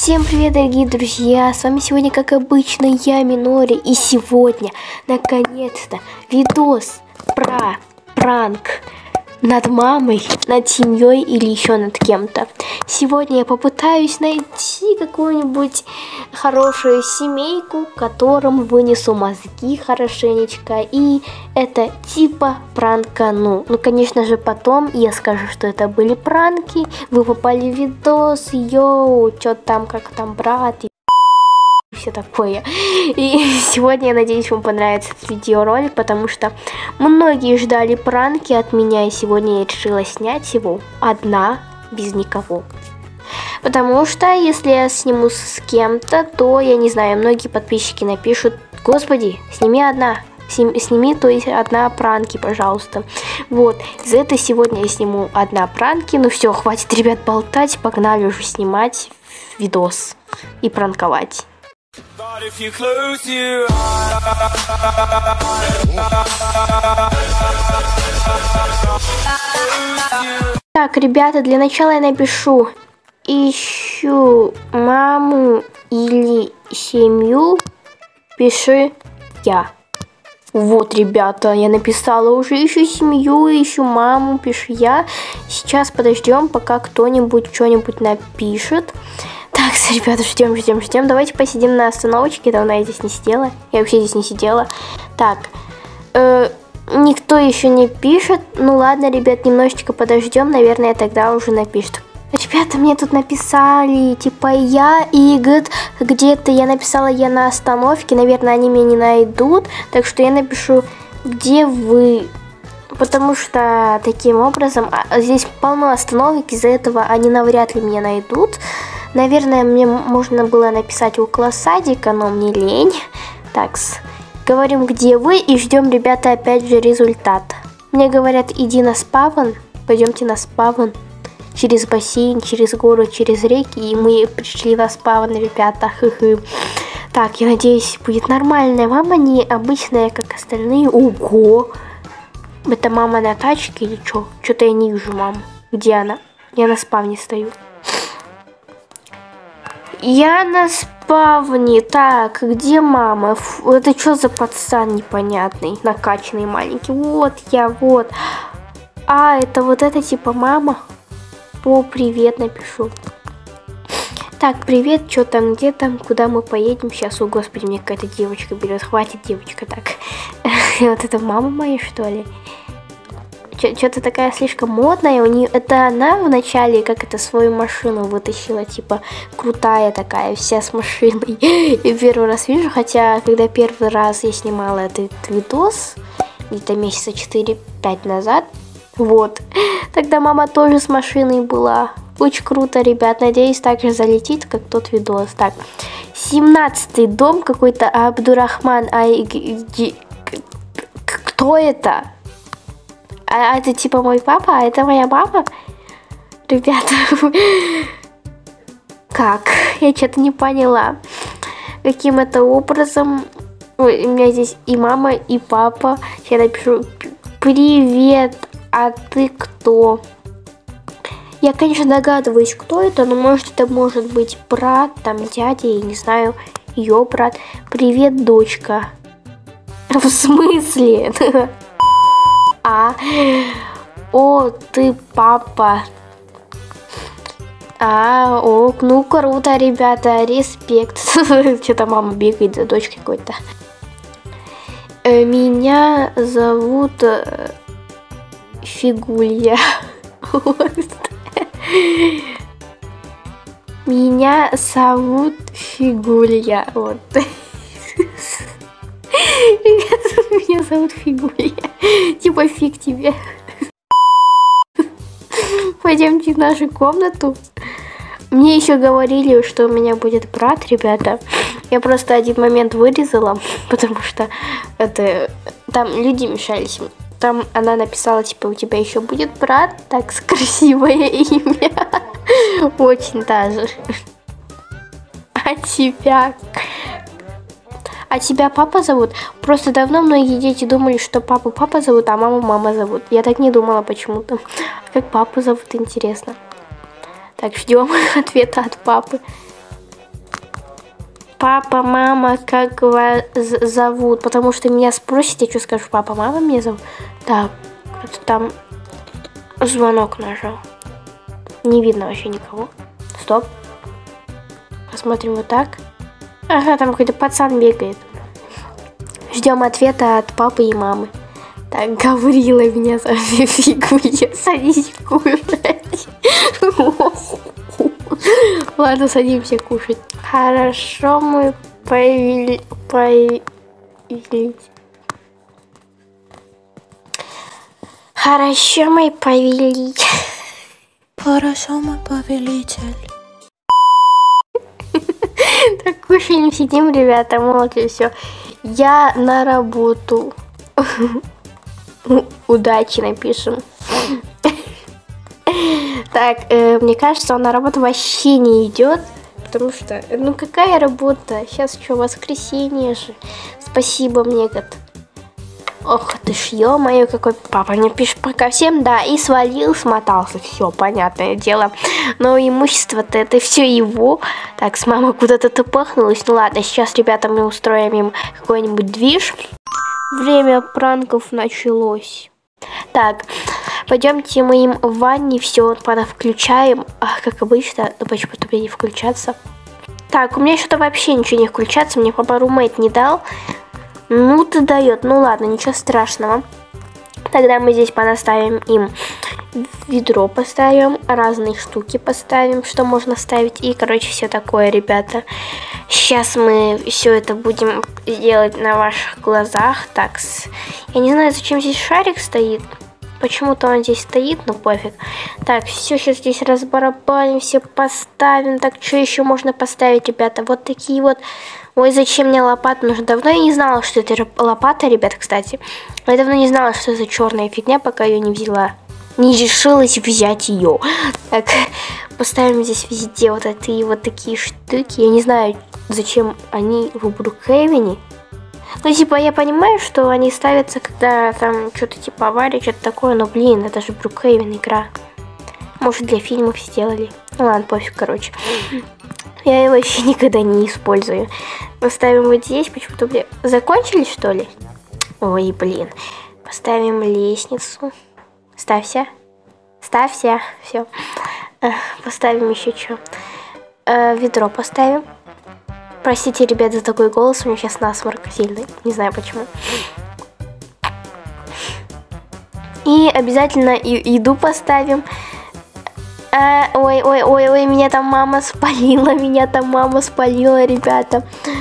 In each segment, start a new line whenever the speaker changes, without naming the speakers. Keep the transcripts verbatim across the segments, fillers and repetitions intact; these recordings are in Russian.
Всем привет, дорогие друзья, с вами сегодня, как обычно, я, Минори, и сегодня, наконец-то, видос про пранк над мамой, над семьей или еще над кем-то. Сегодня я попытаюсь найти какую-нибудь хорошую семейку, которым вынесу мозги хорошенечко, и это типа пранка, ну, ну, конечно же, потом я скажу, что это были пранки, вы попали в видос, йоу, что там, как там, брат, и все такое. И сегодня, я надеюсь, вам понравится этот видеоролик, потому что многие ждали пранки от меня, и сегодня я решила снять его одна, без никого. Потому что если я сниму с кем-то, то, я не знаю, многие подписчики напишут: господи, сними одна, сними, то есть одна пранки, пожалуйста. Вот, за это сегодня я сниму одна пранки. Ну все, хватит, ребят, болтать, погнали уже снимать видос и пранковать. Так, ребята, для начала я напишу: ищу маму или семью, пиши я. Вот, ребята, я написала уже: ищу семью, ищу маму, пишу я. Сейчас подождем, пока кто-нибудь что-нибудь напишет. Так, ребята, ждем, ждем, ждем. Давайте посидим на остановочке. Давно я здесь не сидела. Я вообще здесь не сидела. Так, э, никто еще не пишет. Ну ладно, ребят, немножечко подождем. Наверное, тогда уже напишет. Ребята, мне тут написали, типа, я, и говорит, где-то я написала я на остановке. Наверное, они меня не найдут. Так что я напишу: где вы? Потому что таким образом, здесь полно остановок, из-за этого они навряд ли меня найдут. Наверное, мне можно было написать около садика, но мне лень. Так, говорим, где вы, и ждем, ребята, опять же результат. Мне говорят: иди на спавн, пойдемте на спавн. Через бассейн, через гору, через реки, и мы пришли на спавн, ребята. Хы-хы. Так, я надеюсь, будет нормальная мама, не обычная, как остальные. Ого! Это мама на тачке или что? Что-то я не вижу маму. Где она? Я на спавне стою. Я на спавне. Так, где мама? Фу, это что за пацан непонятный, накачанный маленький? Вот я, вот. А, это вот это типа мама? О, привет, напишу. Так, привет, что там, где там, куда мы поедем сейчас? О, господи, мне какая-то девочка берет. Хватит, девочка, так. Вот это мама моя, что ли? Что-то такая слишком модная. У нее это она вначале как это свою машину вытащила, типа крутая такая, вся с машиной. И первый раз вижу, хотя когда первый раз я снимала этот видос, где-то месяца четыре-пять назад, вот, тогда мама тоже с машиной была. Очень круто, ребят. Надеюсь, так же залетит, как тот видос. Так, семнадцатый дом какой-то, Абдурахман. Ай, кто это? А это типа мой папа, а это моя мама? Ребята, как? Я что-то не поняла. Каким это образом? Ой, у меня здесь и мама, и папа. Я напишу: привет, а ты кто? Я, конечно, догадываюсь, кто это, но может это может быть брат, там дядя, я не знаю, ее брат. Привет, дочка. В смысле? А, о, ты папа. А, о, ну круто, ребята, респект. Что-то мама бегает за дочкой какой-то. Меня зовут Фигулья. Меня зовут Фигулья. Вот. Ребята, меня зовут Фигулья. Типа фиг тебе. Пойдемте в нашу комнату. Мне еще говорили, что у меня будет брат, ребята. Я просто один момент вырезала, потому что это там люди мешались. Там она написала, типа, у тебя еще будет брат, так красивое имя. Очень даже. А тебя? А тебя папа зовут? Просто давно многие дети думали, что папу папа зовут, а маму мама зовут. Я так не думала почему-то. Как папу зовут, интересно. Так, ждем ответа от папы. папа, мама, как вас зовут? Потому что меня спросят, я что скажу, папа, мама меня зовут? Так, кто-то там звонок нажал. Не видно вообще никого. Стоп. Посмотрим вот так. Ага, там какой-то пацан бегает. Ждем ответа от папы и мамы. Так, Гаврила меня зафигует. Садись кушать. Ладно, садимся кушать. Хорошо, мы повели... повелитель. Хорошо, мой повелитель.
Хорошо, мой повелитель.
Так кушаем, сидим, ребята, молча, все. Я на работу. Удачи напишем. Так, э, мне кажется, он на работу вообще не идет. Потому что, ну какая работа? Сейчас что, воскресенье же. Спасибо мне, год. Ох ты ж, ё-моё, какой папа мне пишет пока всем, да, и свалил, смотался, все, понятное дело. Но имущество-то это все его. Так, с мамой куда-то топахнулась. Ну ладно, сейчас, ребята, мы устроим им какой-нибудь движ. Время пранков началось. Так, пойдемте мы им в ванне все включаем. Ах, как обычно, но почему-то мне не включаться. Так, у меня что-то вообще ничего не включаться, мне папа румейт не дал. Ну ты дает, ну ладно, ничего страшного. Тогда мы здесь понаставим им ведро, поставим, разные штуки поставим, что можно ставить. И, короче, все такое, ребята. Сейчас мы все это будем делать на ваших глазах. Так, я не знаю, зачем здесь шарик стоит. Почему-то он здесь стоит, но пофиг. Так, все сейчас здесь разбарабаним, все поставим. Так, что еще можно поставить, ребята? Вот такие вот. Ой, зачем мне лопата нужна? Давно я не знала, что это лопата, ребята, кстати. Я давно не знала, что это черная фигня, пока ее не взяла. Не решилась взять ее. Так, поставим здесь везде вот такие вот такие штуки. Я не знаю, зачем они в Брукхейвене. Ну, типа, я понимаю, что они ставятся, когда там что-то типа авария, что-то такое, но, блин, это же Брукхейвен игра. Может, для фильмов сделали. Ну, ладно, пофиг, короче. Я его вообще никогда не использую. Поставим вот здесь, почему-то, блин, закончили, что ли? Ой, блин. Поставим лестницу. Ставься. Ставься. Все. Поставим еще что. Ведро поставим. Простите, ребят, за такой голос. У меня сейчас насморк сильный. Не знаю почему. И обязательно и еду поставим. А, ой, ой, ой, ой, меня там мама спалила. Меня там мама спалила, ребята.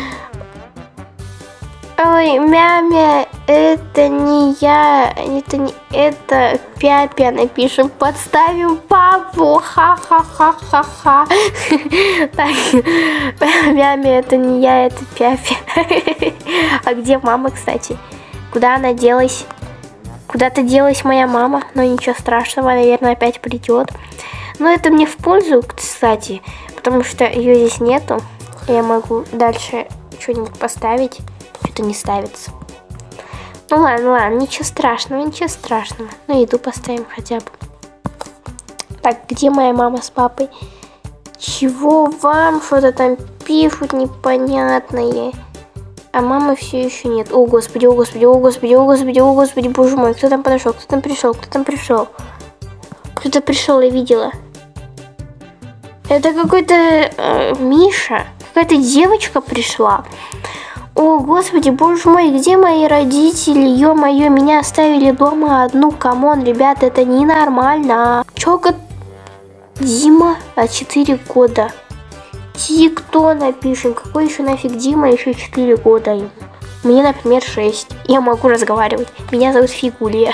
Ой, мямя, это не я. Это не... Это Пяпя, напишем. Подставим папу. Ха-ха-ха-ха-ха. Так, мямя, это не я, это Пяпя. А где мама, кстати? Куда она делась? Куда-то делась моя мама. Но ничего страшного, наверное, опять придет. Но это мне в пользу, кстати. Потому что ее здесь нету. Я могу дальше что-нибудь поставить. Что-то не ставится. Ну ладно, ладно, ничего страшного, ничего страшного. Ну, еду поставим хотя бы. Так, где моя мама с папой? Чего вам что-то там пишут непонятное? А мамы все еще нет. О, господи, о, господи, о, господи, о, господи, о, господи, боже мой. Кто там подошел? Кто там пришел? Кто там пришел? Кто-то пришел, я видела. Это какой-то э, Миша. Какая-то девочка пришла. О, господи, боже мой, где мои родители? Ё-моё, меня оставили дома одну. Камон, ребята, это ненормально. Чё-ка? Дима, а четыре года. Тик-то напишем. Какой еще нафиг Дима, еще четыре года ему. Мне, например, шесть. Я могу разговаривать. Меня зовут Фигулия.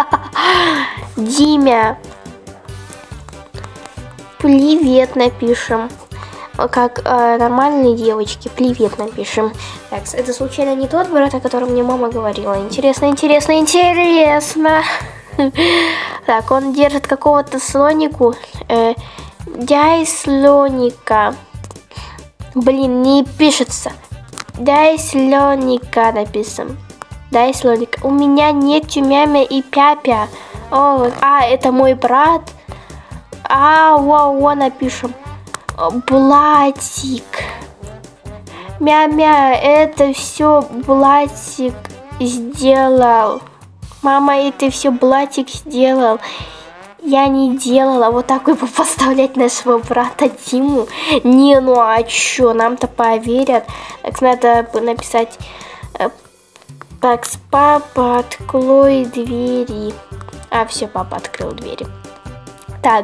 Димя. Привет напишем. Как э, нормальные девочки. Привет напишем. Так, это случайно не тот брат, о котором мне мама говорила. Интересно, интересно, интересно. Так, он держит какого-то слонику. Э, дай слоника. Блин, не пишется. Дай слоника написано. Дай слоника. У меня нет мямя и Пяпя. О, а, это мой брат. А, во, во, напишем. Блатик. Мя-мя, это все Блатик сделал. Мама, это все Блатик сделал. Я не делала. Вот такой поставлять нашего брата Диму. Не, ну а чё, нам-то поверят. Так, надо написать... Так, папа, открой двери. А, все, папа открыл двери. Так,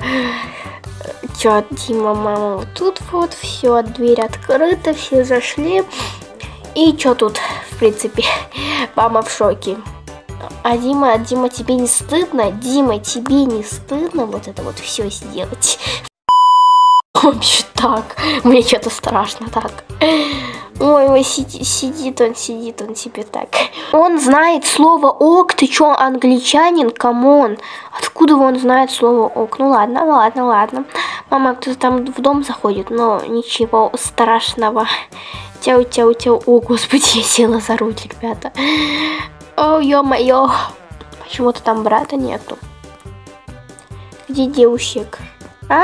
чё, Дима, мама, вот тут вот, все, дверь открыта, все зашли. И чё тут, в принципе, мама в шоке. А Дима, Дима, тебе не стыдно? Дима, тебе не стыдно вот это вот все сделать? Вообще так, мне что-то страшно так. Ой, ой, сидит, сидит он, сидит он себе так. Он знает слово ок, ты чё, англичанин, камон? Откуда он знает слово ок? Ну ладно, ладно, ладно. Мама, кто-то там в дом заходит, но ничего страшного. Тяу, тяу, тяу. О, господи, я села за руль, ребята. О, ё-моё. Почему-то там брата нету. Где девушек? А?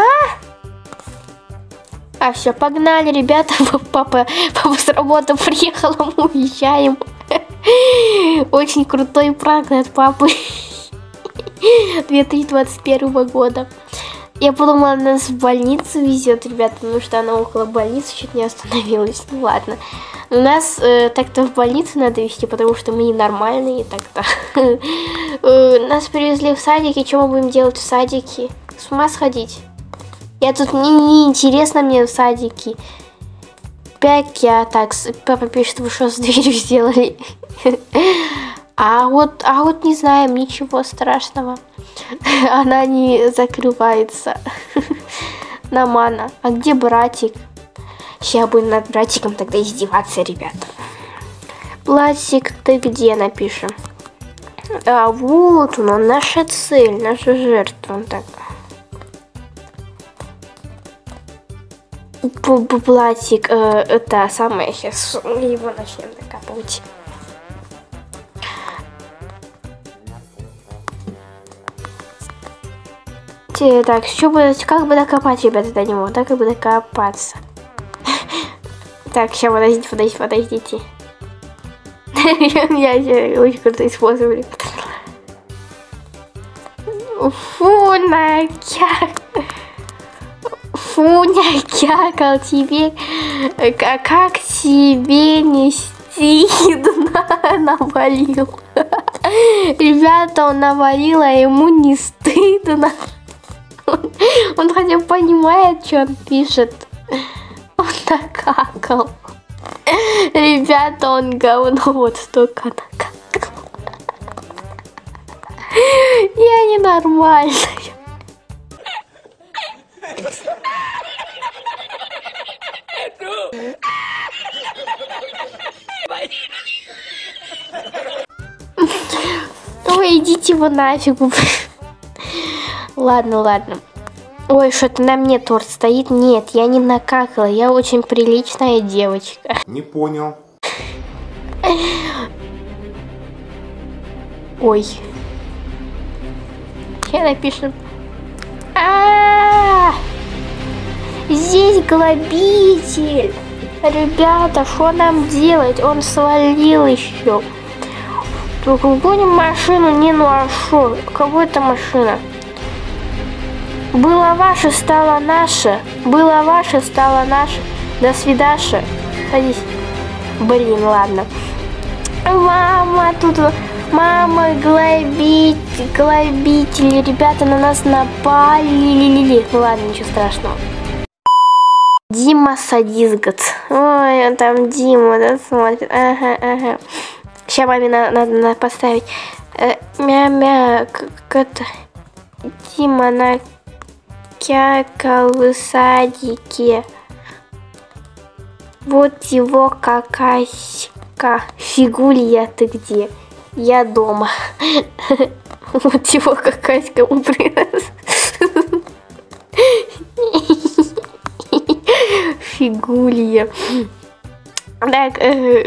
А, все, погнали, ребята. Папа, папа с работы приехал, мы уезжаем. Очень крутой пранк от папы. две тысячи двадцать первого года. Я подумала, нас в больницу везет, ребята, потому что она около больницы чуть не остановилась. Ну ладно. У нас э, так-то в больницу надо везти, потому что мы ненормальные так-то. э, нас привезли в садик, и что мы будем делать в садике? С ума сходить? Я тут не, не интересно мне в садике. Пять я так, папа пишет, вы что с дверью сделали? А вот, а вот не знаем, ничего страшного. Она не закрывается. Намана. А где братик? Сейчас будем над братиком тогда издеваться, ребята. Пластик, ты где, напишем? А вот он, наша цель, наша жертва. Так. Пластик, э, это самое, сейчас его начнем докапывать. Так, что бы, как бы докопать, ребята, до него, да, как бы докопаться. Так, сейчас, подождите, подождите, подождите. Я очень крутой способ, ребята. Фу, накяк. Фу, накякал тебе. Как тебе не стыдно? Навалил. Ребята, он навалил, а ему не стыдно. Он, он хотя бы понимает, что он пишет. Он накакал. Ребята, он говно вот столько накакал. Я ненормальная. Ой, идите вы нафиг. Ладно, ладно. Ой, что-то на мне торт стоит. Нет, я не накакала. Я очень приличная девочка.
Не понял.
Ой. Я напишу. А-а-а! Здесь грабитель. Ребята, что нам делать? Он свалил еще. Только угоним машину. Не, ну а шо? У кого это машина? Было ваше, стало наше. Было ваше, стало наше. До свидаша. Садись. Блин, ладно. Мама, тут... Мама, грабитель, грабители. Ребята на нас напали. Ну ладно, ничего страшного. Дима садизгот. Ой, он там Дима, да, смотрит. Ага, ага. Сейчас маме надо, надо, надо поставить. Э, мя-мя, как это... Дима накякал в садике. Вот его какаська. Фигулья, ты где? Я дома. Вот его какаська он принес. Фигулья. Так, э,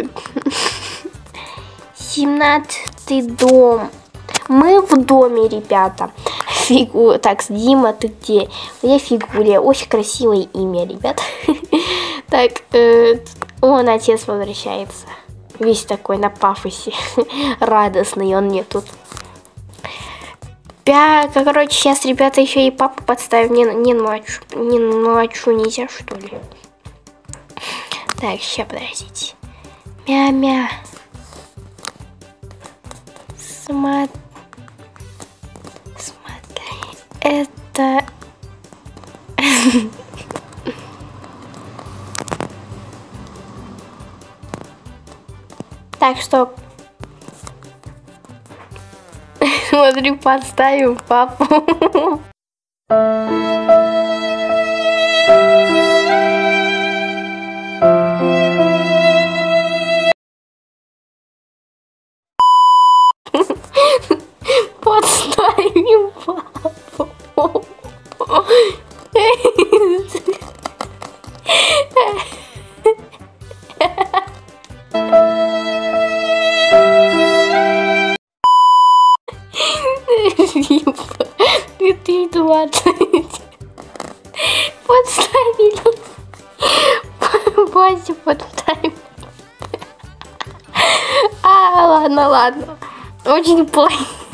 семнадцатый дом. Мы в доме, ребята. Фигу... Так, Дима, ты где? Я Фигулия. Очень красивое имя, ребят. Так, э, он, отец возвращается. Весь такой на пафосе. Радостный он мне тут. Пя, короче, сейчас, ребята, еще и папу подставим. Не, не ночью. Не ночью нельзя, что ли? Так, сейчас, подождите. Мя-мя. Смотри. Смотри. Это... Так, стоп. Смотри, подставим папу. Подставим папу. две тысячи двадцать. Подставили. Базю подставили. А, ладно, ладно. Очень плохо.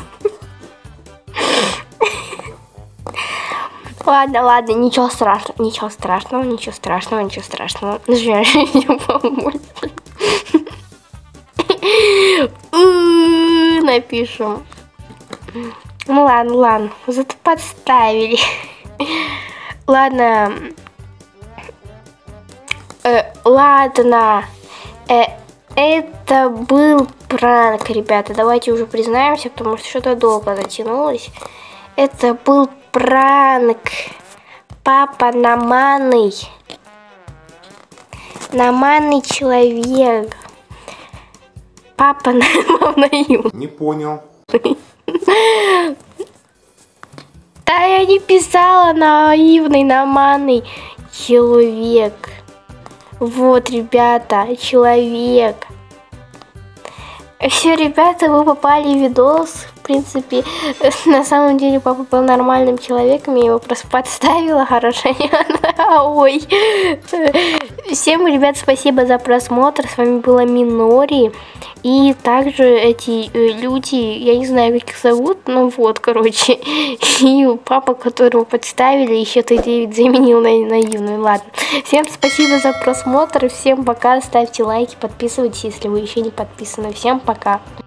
Ладно, ладно, ничего страшного, ничего страшного, ничего страшного, ничего страшного. Женщине помочь. Напишем. Ну ладно, ладно, зато подставили. Ладно. Э, ладно. Э, это был пранк, ребята. Давайте уже признаемся, потому что что-то долго затянулось. Это был пранк. Папа нормальный. Нормальный человек. Папа нормальный.
Не понял.
Да я не писала наивный, нормальный человек. Вот, ребята, человек. Все, ребята, вы попали в видос. В принципе, на самом деле папа был нормальным человеком. Я его просто подставила хорошенько. Ой. Всем, ребят, спасибо за просмотр. С вами была Минори. И также эти люди, я не знаю, как их зовут, но вот, короче. И папа, которого подставили, еще Т девять заменил на наивную. Ладно. Всем спасибо за просмотр. Всем пока. Ставьте лайки, подписывайтесь, если вы еще не подписаны. Всем пока.